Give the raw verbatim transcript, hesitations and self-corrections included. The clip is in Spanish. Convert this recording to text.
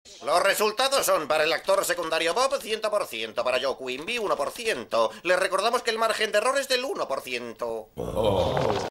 Los resultados son para el actor secundario Bob cien por ciento, para Joe Quimby uno por ciento. Les recordamos que el margen de error es del uno por ciento. Oh.